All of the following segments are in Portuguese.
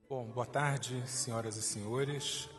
Bom, boa tarde, senhoras e senhores.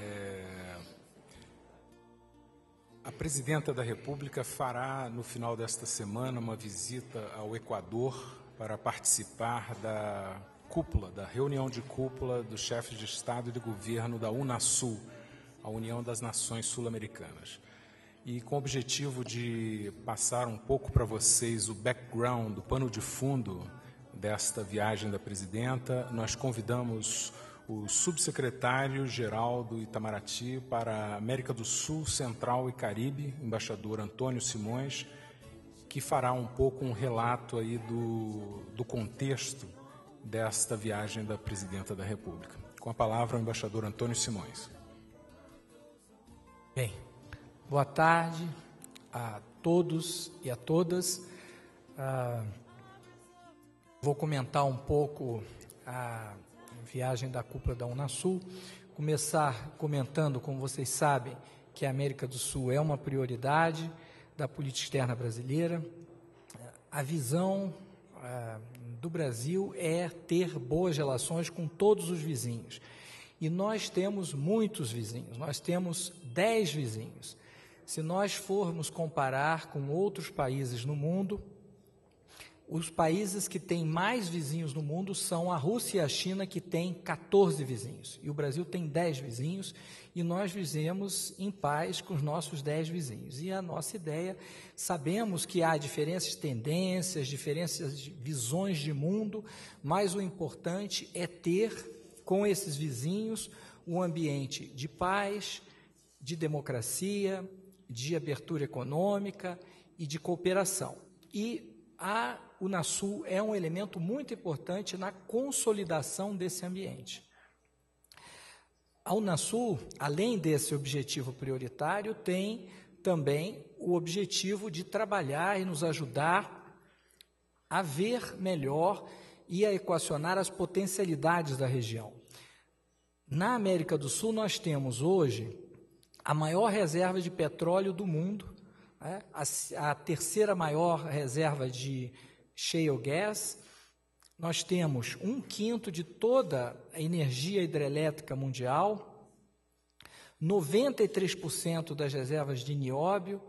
A Presidenta da República fará, no final desta semana, uma visita ao Equador para participar da reunião de cúpula dos chefes de Estado e de Governo da UNASUL, a União das Nações Sul-Americanas. E com o objetivo de passar um pouco para vocês o background, o pano de fundo desta viagem da Presidenta, nós convidamos o subsecretário-geral do Itamaraty para a América do Sul, Central e Caribe, embaixador Antônio Simões, que fará um pouco um relato aí do contexto desta viagem da Presidenta da República. Com a palavra, o embaixador Antônio Simões. Bem, boa tarde a todos e a todas. Vou comentar um pouco a viagem da cúpula da UNASUL, começar comentando, como vocês sabem, que a América do Sul é uma prioridade da política externa brasileira. A visão do Brasil é ter boas relações com todos os vizinhos. E nós temos muitos vizinhos, nós temos 10 vizinhos. Se nós formos comparar com outros países no mundo, os países que têm mais vizinhos no mundo são a Rússia e a China, que têm 14 vizinhos. E o Brasil tem 10 vizinhos, e nós vivemos em paz com os nossos 10 vizinhos. E a nossa ideia, sabemos que há diferentes de tendências, diferenças de visões de mundo, mas o importante é ter, com esses vizinhos, um ambiente de paz, de democracia, de abertura econômica e de cooperação. E a UNASUL é um elemento muito importante na consolidação desse ambiente. A UNASUL, além desse objetivo prioritário, tem também o objetivo de trabalhar e nos ajudar a ver melhor e a equacionar as potencialidades da região. Na América do Sul, nós temos hoje a maior reserva de petróleo do mundo, a terceira maior reserva de shale gas. Nós temos 1/5 de toda a energia hidrelétrica mundial, 93% das reservas de nióbio,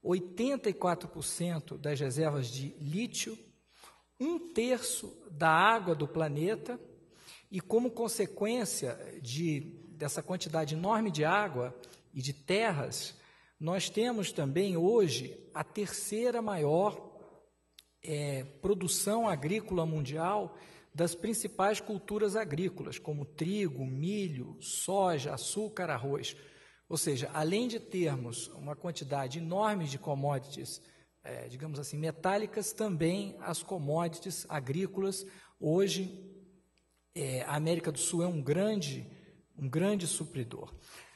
84% das reservas de lítio, 1/3 da água do planeta, e como consequência dessa quantidade enorme de água e de terras, nós temos também hoje a terceira maior produção agrícola mundial das principais culturas agrícolas, como trigo, milho, soja, açúcar, arroz. Ou seja, além de termos uma quantidade enorme de commodities, digamos assim, metálicas, também as commodities agrícolas. Hoje, a América do Sul é um grande supridor.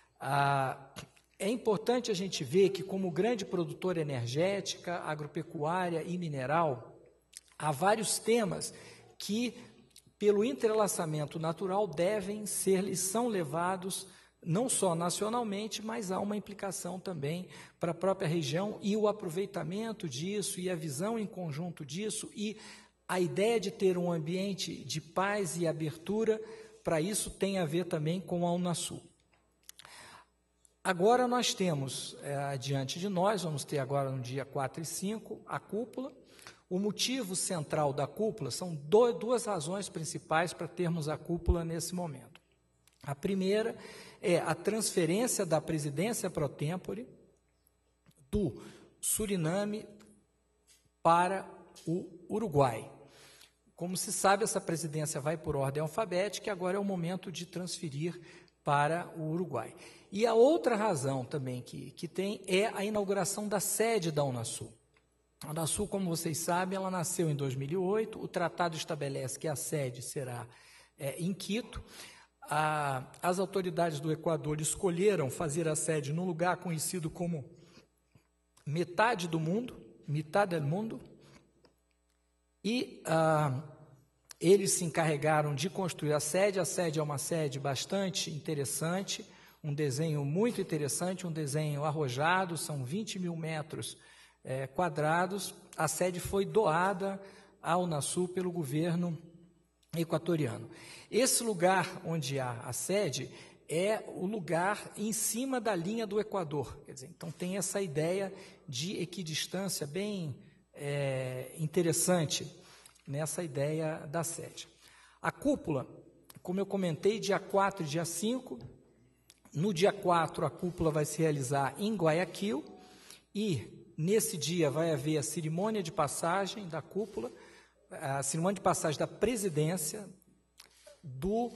É importante a gente ver que, como grande produtora energética, agropecuária e mineral, há vários temas que, pelo entrelaçamento natural, são levados não só nacionalmente, mas há uma implicação também para a própria região, e o aproveitamento disso, e a visão em conjunto disso, e a ideia de ter um ambiente de paz e abertura, para isso tem a ver também com a UNASUL. Agora nós temos, diante de nós, vamos ter agora no dia 4 e 5, a cúpula. O motivo central da cúpula são duas razões principais para termos a cúpula nesse momento. A primeira é a transferência da presidência pro tempore do Suriname para o Uruguai. Como se sabe, essa presidência vai por ordem alfabética e agora é o momento de transferir para o Uruguai. E a outra razão também que tem é a inauguração da sede da UNASUL. A UNASUL, como vocês sabem, ela nasceu em 2008, o tratado estabelece que a sede será em Quito. As autoridades do Equador escolheram fazer a sede num lugar conhecido como metade do mundo, metade del mundo, e eles se encarregaram de construir a sede. A sede é uma sede bastante interessante, um desenho muito interessante, um desenho arrojado, são 20 mil metros quadrados. A sede foi doada à UNASUL pelo governo equatoriano. Esse lugar onde há a sede é o lugar em cima da linha do Equador. Quer dizer, então tem essa ideia de equidistância bem interessante nessa ideia da sede. A cúpula, como eu comentei, dia 4 e dia 5. No dia 4, a cúpula vai se realizar em Guayaquil e, nesse dia, vai haver a cerimônia de passagem da cúpula, a cerimônia de passagem da presidência do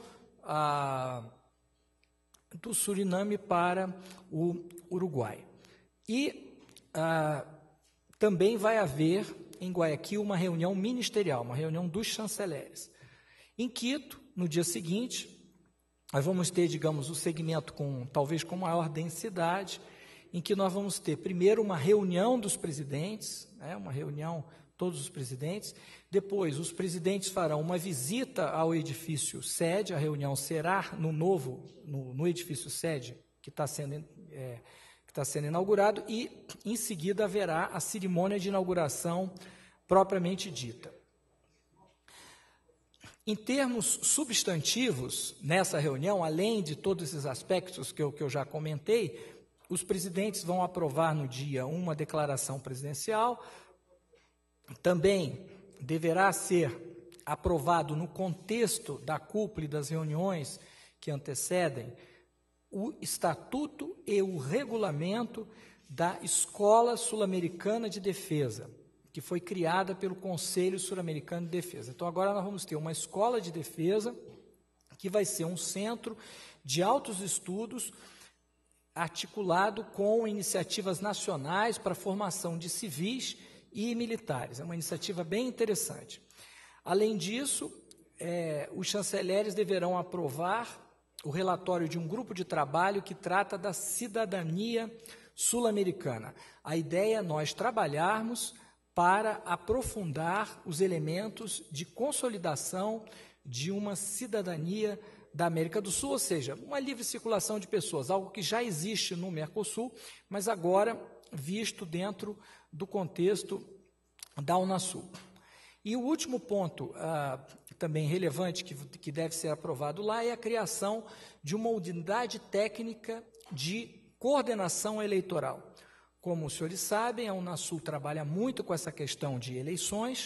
Suriname para o Uruguai. E também vai haver em Guayaquil uma reunião ministerial, uma reunião dos chanceleres. Em Quito, no dia seguinte, nós vamos ter, digamos, o segmento talvez com maior densidade, em que nós vamos ter, primeiro, uma reunião dos presidentes, uma reunião, todos os presidentes, depois os presidentes farão uma visita ao edifício sede, a reunião será no edifício sede, que está sendo inaugurado, e, em seguida, haverá a cerimônia de inauguração propriamente dita. Em termos substantivos, nessa reunião, além de todos esses aspectos que eu já comentei, os presidentes vão aprovar no dia uma declaração presidencial, também deverá ser aprovado no contexto da cúpula e das reuniões que antecedem o estatuto e o regulamento da Escola Sul-Americana de Defesa, que foi criada pelo Conselho Sul-Americano de Defesa. Então, agora nós vamos ter uma escola de defesa que vai ser um centro de altos estudos articulado com iniciativas nacionais para a formação de civis e militares. É uma iniciativa bem interessante. Além disso, os chanceleres deverão aprovar o relatório de um grupo de trabalho que trata da cidadania sul-americana. A ideia é nós trabalharmos para aprofundar os elementos de consolidação de uma cidadania da América do Sul, ou seja, uma livre circulação de pessoas, algo que já existe no Mercosul, mas agora visto dentro do contexto da Unasul. E o último ponto também relevante que deve ser aprovado lá é a criação de uma unidade técnica de coordenação eleitoral. Como os senhores sabem, a Unasul trabalha muito com essa questão de eleições,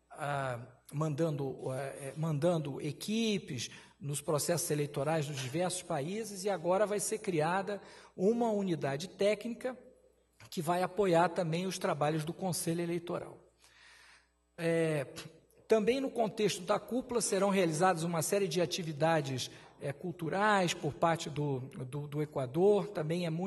mandando equipes nos processos eleitorais dos diversos países, e agora vai ser criada uma unidade técnica que vai apoiar também os trabalhos do Conselho Eleitoral. Também no contexto da cúpula serão realizadas uma série de atividades culturais por parte do Equador. Também é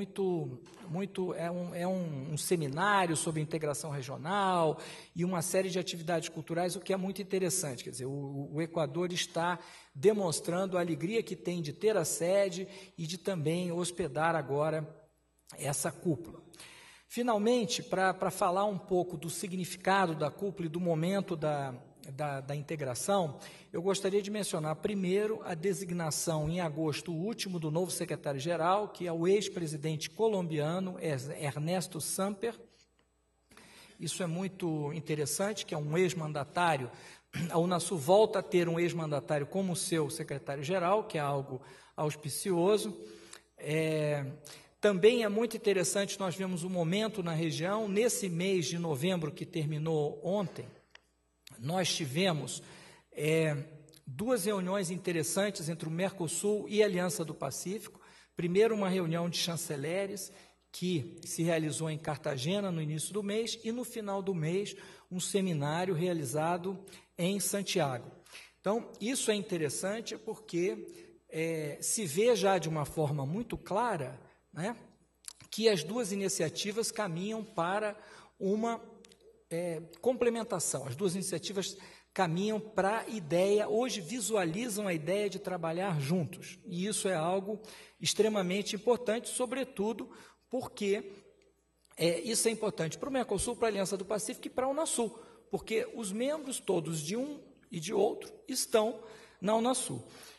um seminário sobre integração regional e uma série de atividades culturais, o que é muito interessante. Quer dizer, o Equador está demonstrando a alegria que tem de ter a sede e de também hospedar agora essa cúpula. Finalmente, para falar um pouco do significado da cúpula e do momento da integração, eu gostaria de mencionar primeiro a designação em agosto último do novo secretário-geral, que é o ex-presidente colombiano Ernesto Samper. Isso é muito interessante, que é um ex-mandatário. A Unasul volta a ter um ex-mandatário como seu secretário-geral, que é algo auspicioso. Também é muito interessante, nós vemos um momento na região, nesse mês de novembro que terminou ontem, nós tivemos duas reuniões interessantes entre o Mercosul e a Aliança do Pacífico. Primeiro, uma reunião de chanceleres que se realizou em Cartagena no início do mês e, no final do mês, um seminário realizado em Santiago. Então, isso é interessante porque se vê já de uma forma muito clara, né, que as duas iniciativas caminham para uma complementação. As duas iniciativas caminham para a ideia, hoje visualizam a ideia de trabalhar juntos. E isso é algo extremamente importante, sobretudo porque isso é importante para o Mercosul, para a Aliança do Pacífico e para a Unasul, porque os membros todos de um e de outro estão na Unasul.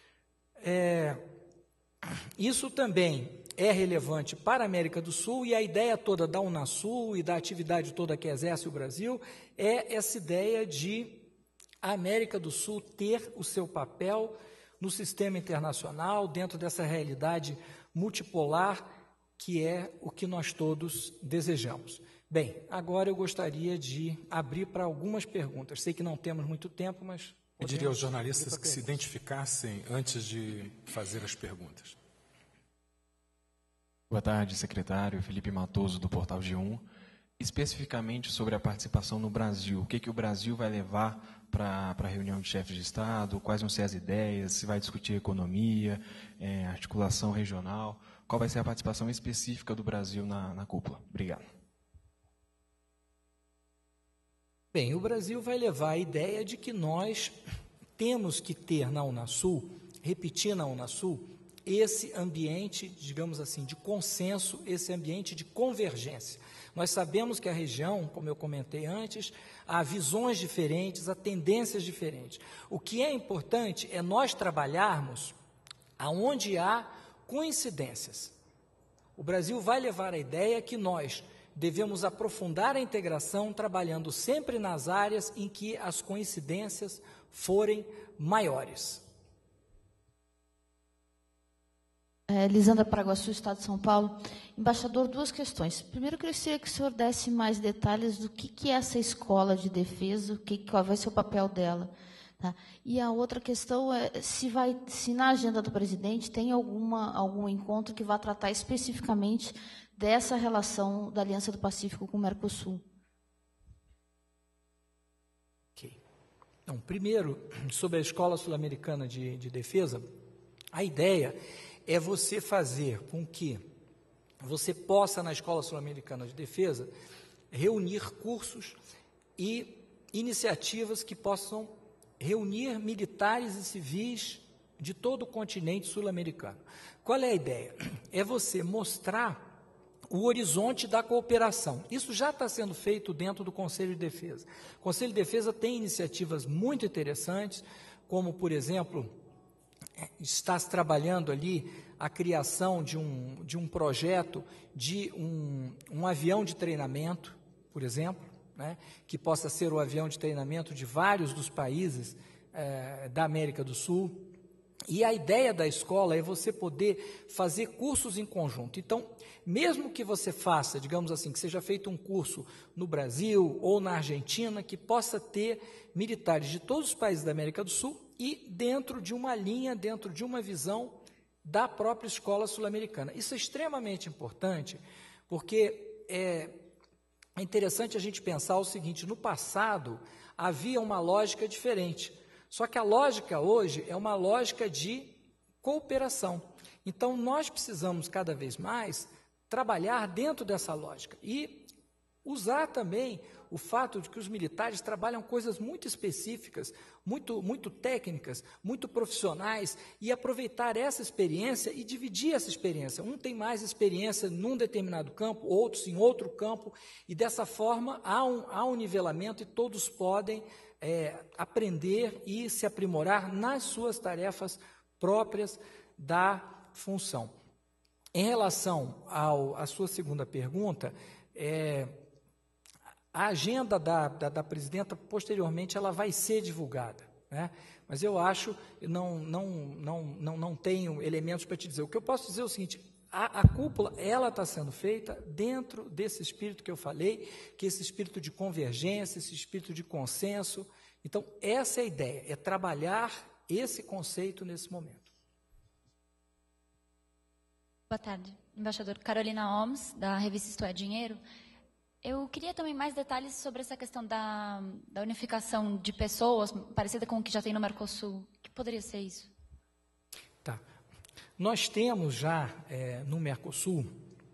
Isso também é relevante para a América do Sul, e a ideia toda da Unasul e da atividade toda que exerce o Brasil é essa ideia de a América do Sul ter o seu papel no sistema internacional, dentro dessa realidade multipolar, que é o que nós todos desejamos. Bem, agora eu gostaria de abrir para algumas perguntas. Sei que não temos muito tempo, mas... Pediria aos jornalistas que se identificassem antes de fazer as perguntas. Boa tarde, secretário. Felipe Matoso, do Portal G1. Especificamente sobre a participação no Brasil, o que o Brasil vai levar para a reunião de chefes de Estado, quais vão ser as ideias, se vai discutir economia, articulação regional, qual vai ser a participação específica do Brasil na cúpula? Obrigado. Bem, o Brasil vai levar a ideia de que nós temos que ter na Unasul, repetir na Unasul, esse ambiente, digamos assim, de consenso, esse ambiente de convergência. Nós sabemos que a região, como eu comentei antes, há visões diferentes, há tendências diferentes. O que é importante é nós trabalharmos aonde há coincidências. O Brasil vai levar a ideia que nós devemos aprofundar a integração, trabalhando sempre nas áreas em que as coincidências forem maiores. Lisandra Paraguaçu, Estado de São Paulo. Embaixador, duas questões. Primeiro, eu queria que o senhor desse mais detalhes do que é essa escola de defesa, qual vai ser o papel dela. Tá? E a outra questão é se na agenda do presidente tem algum encontro que vá tratar especificamente dessa relação da Aliança do Pacífico com o Mercosul. Ok. Então, primeiro, sobre a Escola Sul-Americana de Defesa, a ideia é você fazer com que você possa, na Escola Sul-Americana de Defesa, reunir cursos e iniciativas que possam reunir militares e civis de todo o continente sul-americano. Qual é a ideia? É você mostrar o horizonte da cooperação. Isso já está sendo feito dentro do Conselho de Defesa. O Conselho de Defesa tem iniciativas muito interessantes, como, por exemplo, está se trabalhando ali a criação de um projeto de um avião de treinamento, por exemplo, né, que possa ser o avião de treinamento de vários dos países da América do Sul. E a ideia da escola é você poder fazer cursos em conjunto. Então, mesmo que você faça, digamos assim, que seja feito um curso no Brasil ou na Argentina, que possa ter militares de todos os países da América do Sul e dentro de uma linha, dentro de uma visão da própria escola sul-americana. Isso é extremamente importante, porque é interessante a gente pensar o seguinte: no passado havia uma lógica diferente, só que a lógica hoje é uma lógica de cooperação. Então, nós precisamos cada vez mais trabalhar dentro dessa lógica e usar também o fato de que os militares trabalham coisas muito específicas, muito técnicas, muito profissionais, e aproveitar essa experiência e dividir essa experiência. Um tem mais experiência num determinado campo, outros em outro campo, e dessa forma há um nivelamento e todos podem aprender e se aprimorar nas suas tarefas próprias da função. Em relação à sua segunda pergunta, a agenda da presidenta, posteriormente, ela vai ser divulgada, né? Mas eu acho, não tenho elementos para te dizer. O que eu posso dizer é o seguinte: a cúpula, ela está sendo feita dentro desse espírito que eu falei, que é esse espírito de convergência, esse espírito de consenso. Então, essa é a ideia, é trabalhar esse conceito nesse momento. Boa tarde, embaixador. Carolina Oms, da revista Isto é Dinheiro. Eu queria também mais detalhes sobre essa questão da unificação de pessoas, parecida com o que já tem no Mercosul. O que poderia ser isso? Tá. Nós temos já no Mercosul,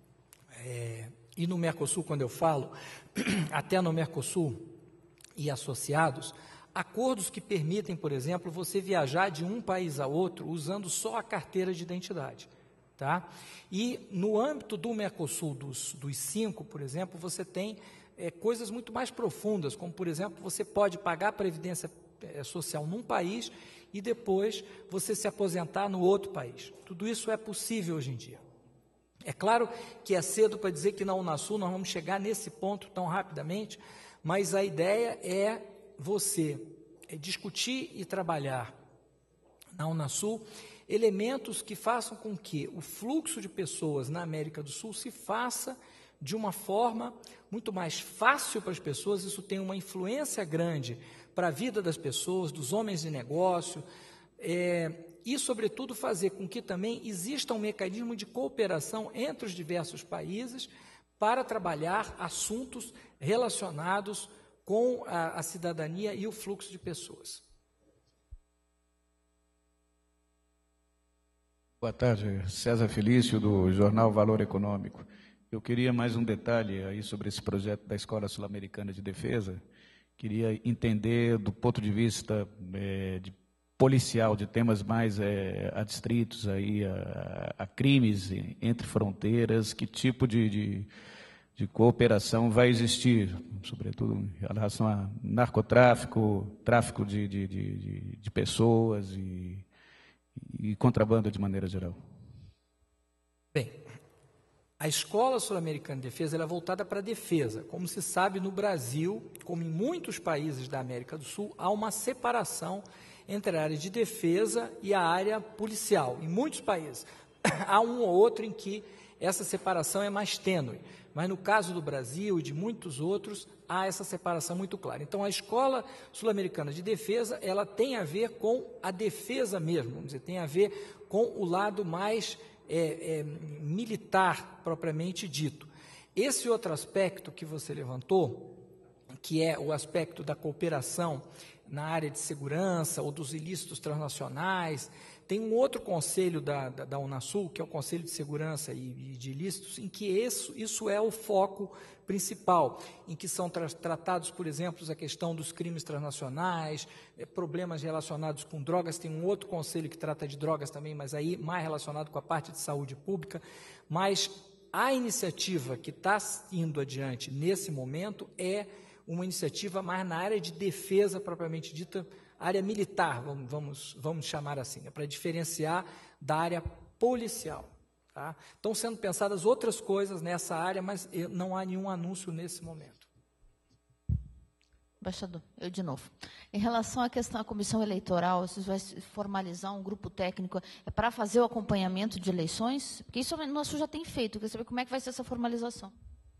e no Mercosul, quando eu falo, até no Mercosul e associados, acordos que permitem, por exemplo, você viajar de um país a outro usando só a carteira de identidade. Tá? E no âmbito do Mercosul, dos 5, por exemplo, você tem coisas muito mais profundas, como, por exemplo, você pode pagar a previdência social num país e depois você se aposentar no outro país. Tudo isso é possível hoje em dia. É claro que é cedo para dizer que na Unasul nós vamos chegar nesse ponto tão rapidamente, mas a ideia é você discutir e trabalhar na Unasul elementos que façam com que o fluxo de pessoas na América do Sul se faça de uma forma muito mais fácil para as pessoas. Isso tem uma influência grande para a vida das pessoas, dos homens de negócio, e, sobretudo, fazer com que também exista um mecanismo de cooperação entre os diversos países para trabalhar assuntos relacionados com a cidadania e o fluxo de pessoas. Boa tarde, César Felício, do jornal Valor Econômico. Eu queria mais um detalhe aí sobre esse projeto da Escola Sul-Americana de Defesa. Queria entender, do ponto de vista de policial, de temas mais adstritos aí a crimes entre fronteiras, que tipo de cooperação vai existir, sobretudo em relação a narcotráfico, tráfico de pessoas e contrabando de maneira geral. Bem, a Escola Sul-Americana de Defesa ela é voltada para a defesa. Como se sabe, no Brasil, como em muitos países da América do Sul, há uma separação entre a área de defesa e a área policial. Em muitos países, há um ou outro em que essa separação é mais tênue, mas no caso do Brasil e de muitos outros, há essa separação muito clara. Então, a Escola Sul-Americana de Defesa, ela tem a ver com a defesa mesmo, vamos dizer, tem a ver com o lado mais militar, propriamente dito. Esse outro aspecto que você levantou, que é o aspecto da cooperação na área de segurança ou dos ilícitos transnacionais, tem um outro conselho da Unasul, que é o Conselho de Segurança e de Ilícitos, em que isso é o foco principal, em que são tratados, por exemplo, a questão dos crimes transnacionais, problemas relacionados com drogas. Tem um outro conselho que trata de drogas também, mas aí mais relacionado com a parte de saúde pública. Mas a iniciativa que está indo adiante nesse momento é uma iniciativa mais na área de defesa propriamente dita, área militar, vamos chamar assim, para diferenciar da área policial. Tá? Estão sendo pensadas outras coisas nessa área, mas não há nenhum anúncio nesse momento. Embaixador, eu de novo. Em relação à questão da comissão eleitoral, vocês vão formalizar um grupo técnico para fazer o acompanhamento de eleições? Porque isso o nosso já tem feito, eu queria saber como é que vai ser essa formalização.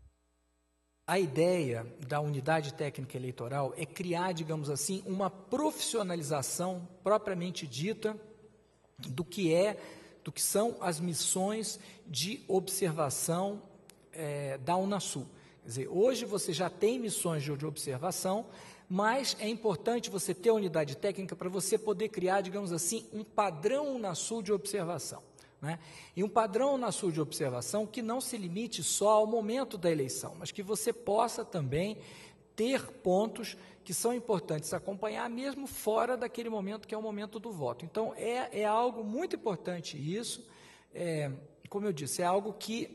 A ideia da unidade técnica eleitoral é criar, digamos assim, uma profissionalização propriamente dita do que são as missões de observação da Unasul. Quer dizer, hoje você já tem missões de observação, mas é importante você ter a unidade técnica para você poder criar, digamos assim, um padrão Unasul de observação. Né? E um padrão Unasul de observação que não se limite só ao momento da eleição, mas que você possa também ter pontos que são importantes acompanhar, mesmo fora daquele momento que é o momento do voto. Então, é algo muito importante isso, como eu disse, é algo que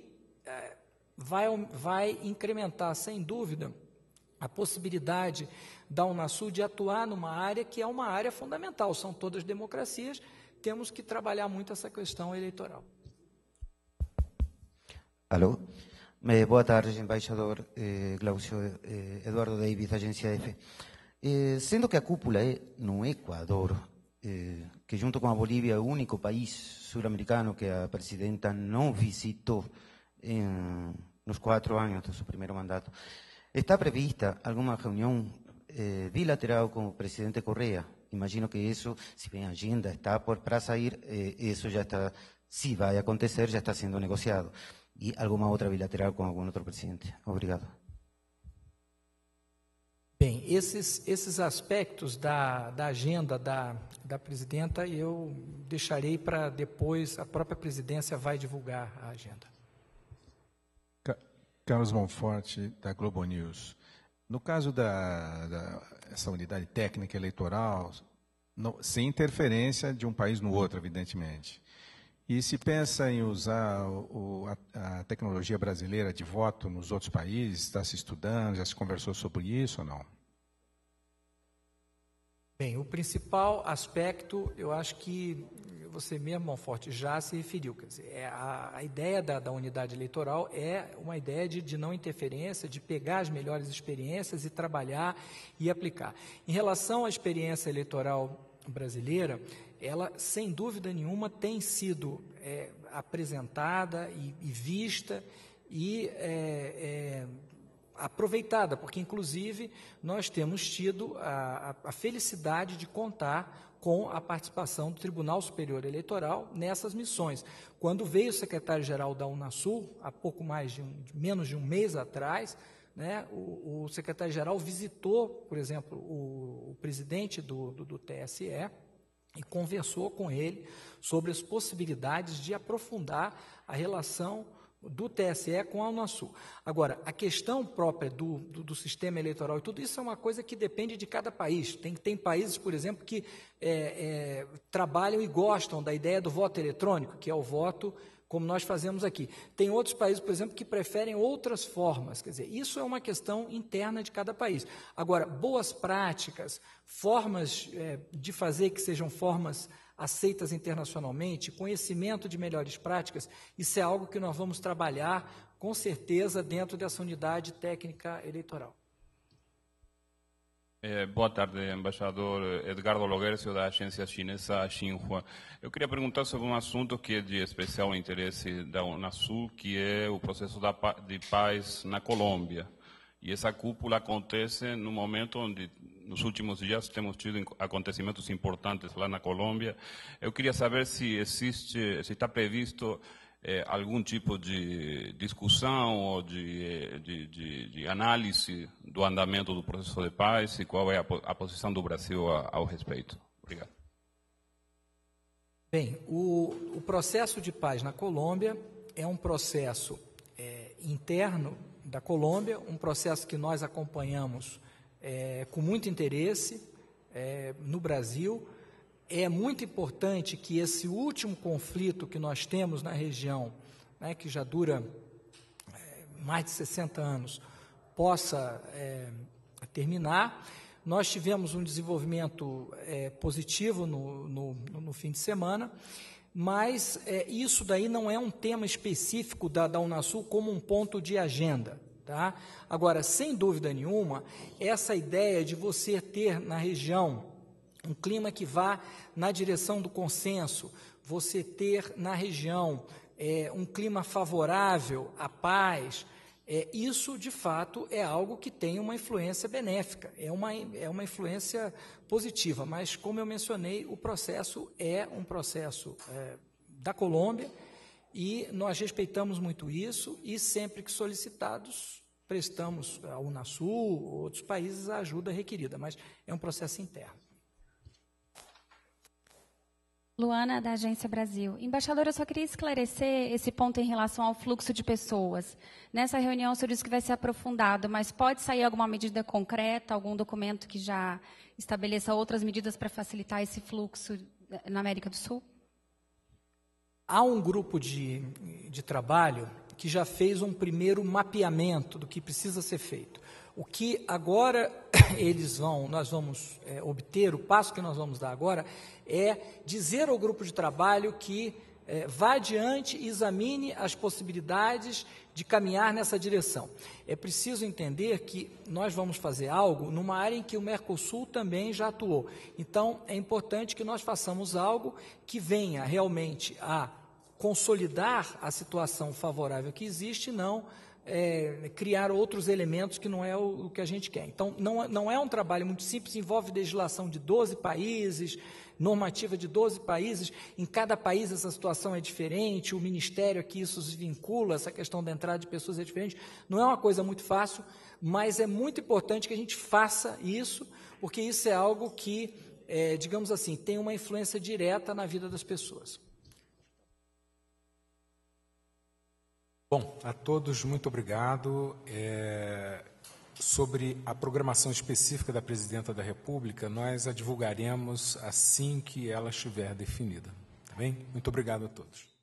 vai incrementar, sem dúvida, a possibilidade da Unasul de atuar numa área que é uma área fundamental, são todas democracias. Temos que trabalhar muito essa questão eleitoral. Alô? Boa tarde, embaixador Glaucio Eduardo Davis, da Agência F. Sendo que a cúpula é no Equador, que junto com a Bolívia é o único país sul-americano que a presidenta não visitou nos 4 anos do seu primeiro mandato, está prevista alguma reunião bilateral com o presidente Correa? Imagino que isso, se bem a agenda está para sair, isso já está, se vai acontecer, já está sendo negociado. E alguma outra bilateral com algum outro presidente? Obrigado. Bem, esses aspectos da agenda da presidenta eu deixarei para depois, a própria presidência vai divulgar a agenda. Carlos Monforte, da Globo News. No caso dessa unidade técnica eleitoral, sem interferência de um país no outro, evidentemente. E se pensa em usar a tecnologia brasileira de voto nos outros países, está se estudando, já se conversou sobre isso ou não? Bem, o principal aspecto, eu acho que você mesmo, Monforte, já se referiu. Quer dizer, a ideia da unidade eleitoral é uma ideia de não interferência, de pegar as melhores experiências e trabalhar e aplicar. Em relação à experiência eleitoral brasileira, ela, sem dúvida nenhuma, tem sido apresentada e vista e aproveitada, porque, inclusive, nós temos tido a felicidade de contar com a participação do Tribunal Superior Eleitoral nessas missões. Quando veio o secretário-geral da Unasul, há pouco menos de um mês atrás, né, o secretário-geral visitou, por exemplo, o presidente do TSE e conversou com ele sobre as possibilidades de aprofundar a relação do TSE com a Unasul. Agora, a questão própria do sistema eleitoral e tudo isso é uma coisa que depende de cada país. Tem países, por exemplo, que trabalham e gostam da ideia do voto eletrônico, que é o voto como nós fazemos aqui. Tem outros países, por exemplo, que preferem outras formas. Quer dizer, isso é uma questão interna de cada país. Agora, boas práticas, formas de fazer que sejam formas aceitas internacionalmente, conhecimento de melhores práticas, isso é algo que nós vamos trabalhar, com certeza, dentro dessa unidade técnica eleitoral. Boa tarde, embaixador Edgardo Loguercio, da agência chinesa Xinhua. Eu queria perguntar sobre um assunto que é de especial interesse da Unasul, que é o processo de paz na Colômbia. E essa cúpula acontece no momento onde, nos últimos dias, temos tido acontecimentos importantes lá na Colômbia. Eu queria saber se está previsto algum tipo de discussão ou de análise do andamento do processo de paz e qual é a posição do Brasil ao respeito. Obrigado. Bem, o processo de paz na Colômbia é um processo interno da Colômbia, um processo que nós acompanhamos com muito interesse no Brasil. É muito importante que esse último conflito que nós temos na região, né, que já dura mais de 60 anos, possa terminar. Nós tivemos um desenvolvimento positivo no fim de semana, mas isso daí não é um tema específico da Unasul como um ponto de agenda. Tá? Agora, sem dúvida nenhuma, essa ideia de você ter na região um clima que vá na direção do consenso, você ter na região um clima favorável à paz, isso, de fato, é algo que tem uma influência benéfica, é uma influência positiva, mas, como eu mencionei, o processo é um processo da Colômbia e nós respeitamos muito isso e, sempre que solicitados, prestamos à Unasul ou outros países a ajuda requerida, mas é um processo interno. Luana, da Agência Brasil. Embaixadora, eu só queria esclarecer esse ponto em relação ao fluxo de pessoas. Nessa reunião, o senhor disse que vai ser aprofundado, mas pode sair alguma medida concreta, algum documento que já estabeleça outras medidas para facilitar esse fluxo na América do Sul? Há um grupo de trabalho que já fez um primeiro mapeamento do que precisa ser feito. O que agora nós vamos obter, o passo que nós vamos dar agora, é dizer ao grupo de trabalho que vá adiante e examine as possibilidades de caminhar nessa direção. É preciso entender que nós vamos fazer algo numa área em que o Mercosul também já atuou. Então, é importante que nós façamos algo que venha realmente a consolidar a situação favorável que existe, não criar outros elementos que não é o que a gente quer. Então, não é um trabalho muito simples, envolve legislação de 12 países, normativa de 12 países, em cada país essa situação é diferente, o Ministério aqui isso se vincula, essa questão da entrada de pessoas é diferente, não é uma coisa muito fácil, mas é muito importante que a gente faça isso, porque isso é algo que, digamos assim, tem uma influência direta na vida das pessoas. Bom, a todos, muito obrigado. Sobre a programação específica da Presidenta da República, nós a divulgaremos assim que ela estiver definida. Tá bem? Muito obrigado a todos.